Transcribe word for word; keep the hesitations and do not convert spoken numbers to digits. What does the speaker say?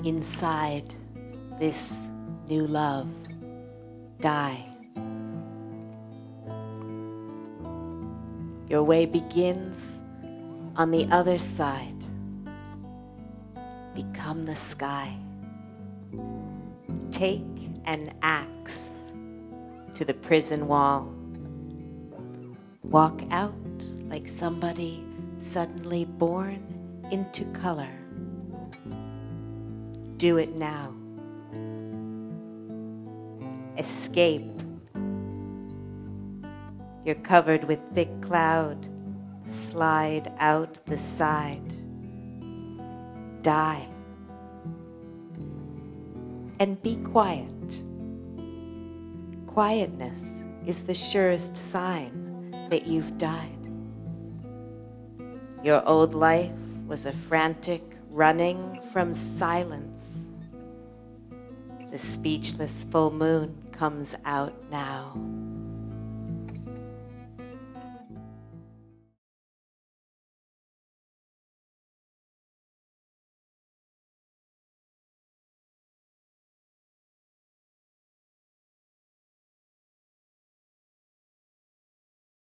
inside this new love die. Your way begins on the other side. Become the sky. Take an axe to the prison wall. Walk out like somebody suddenly born into color. Do it now. Escape. You're covered with thick cloud. Slide out the side. Die. And be quiet. Quietness is the surest sign that you've died. Your old life was a frantic running from silence. The speechless full moon comes out now.